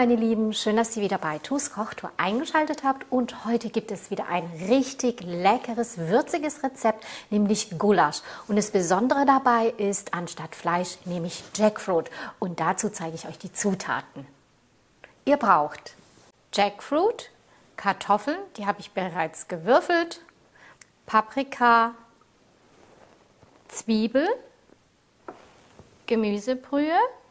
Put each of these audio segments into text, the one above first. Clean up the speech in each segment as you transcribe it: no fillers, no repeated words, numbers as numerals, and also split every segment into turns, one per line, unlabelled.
meine Lieben, schön, dass ihr wieder bei TuS Kochtour eingeschaltet habt und heute gibt es wieder ein richtig leckeres, würziges Rezept, nämlich Gulasch. Und das Besondere dabei ist, anstatt Fleisch nehme ich Jackfruit und dazu zeige ich euch die Zutaten. Ihr braucht Jackfruit, Kartoffeln, die habe ich bereits gewürfelt, Paprika, Zwiebel, Gemüsebrühe,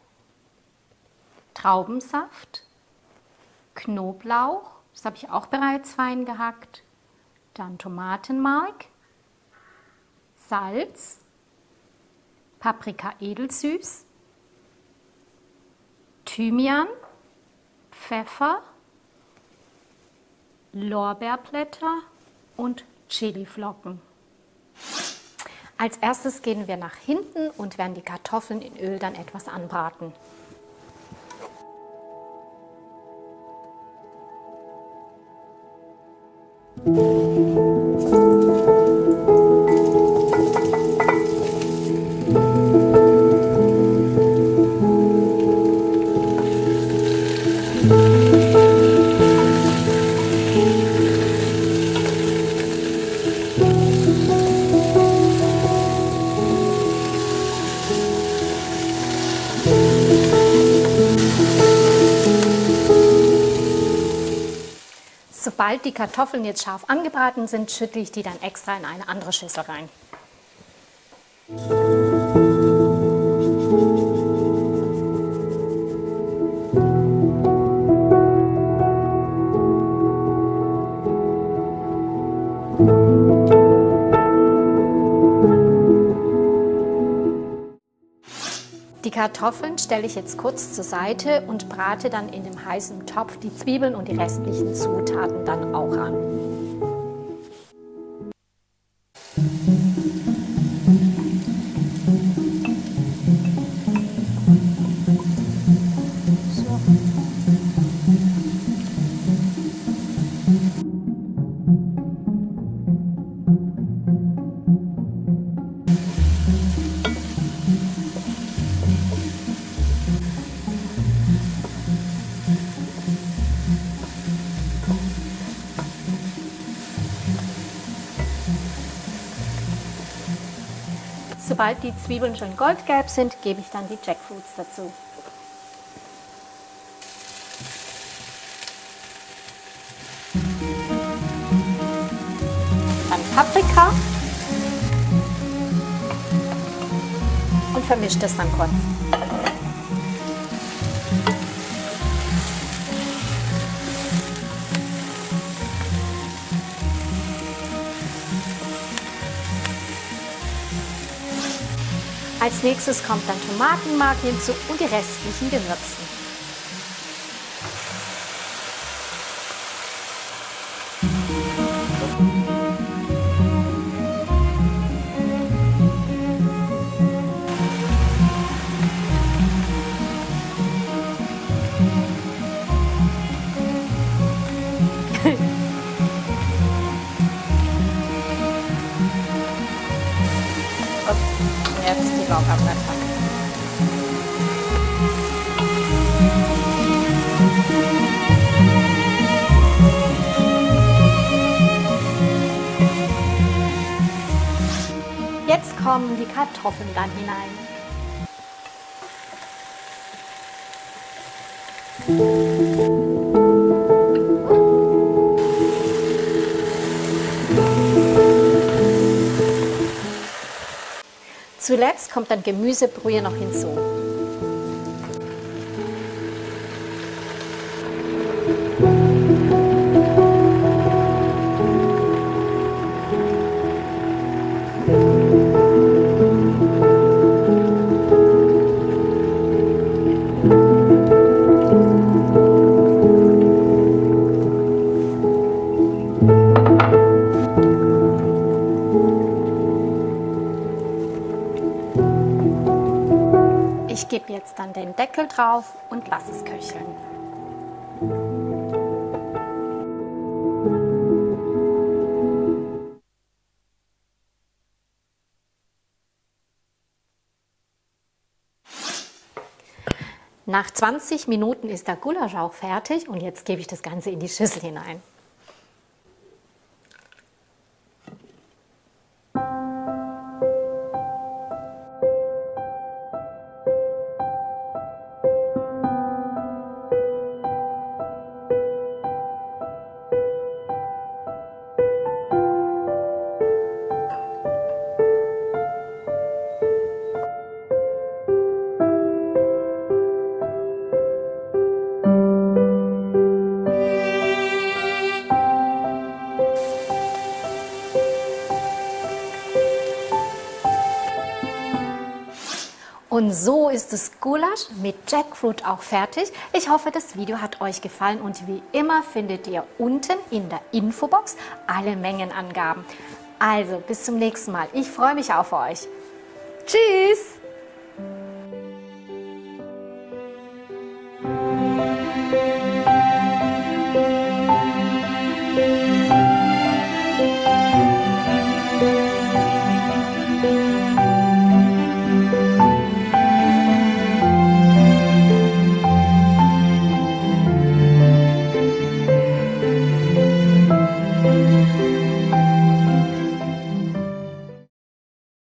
Traubensaft, Knoblauch, das habe ich auch bereits fein gehackt, dann Tomatenmark, Salz, Paprika edelsüß, Thymian, Pfeffer, Lorbeerblätter und Chiliflocken. Als erstes gehen wir nach hinten und werden die Kartoffeln in Öl dann etwas anbraten. Sobald die Kartoffeln jetzt scharf angebraten sind, schüttle ich die dann extra in eine andere Schüssel rein. Die Kartoffeln stelle ich jetzt kurz zur Seite und brate dann in dem heißen Topf die Zwiebeln und die restlichen Zutaten dann auch an. Sobald die Zwiebeln schon goldgelb sind, gebe ich dann die Jackfruits dazu. Dann Paprika und vermische das dann kurz. Als nächstes kommt dann Tomatenmark hinzu und die restlichen Gewürzen. Jetzt die Lorbeerblätter. Jetzt kommen die Kartoffeln dann hinein. Zuletzt kommt dann Gemüsebrühe noch hinzu. Ich gebe jetzt dann den Deckel drauf und lasse es köcheln. Nach 20 Minuten ist der Gulasch auch fertig und jetzt gebe ich das Ganze in die Schüssel hinein. Und so ist das Gulasch mit Jackfruit auch fertig. Ich hoffe, das Video hat euch gefallen und wie immer findet ihr unten in der Infobox alle Mengenangaben. Also bis zum nächsten Mal. Ich freue mich auf euch. Tschüss!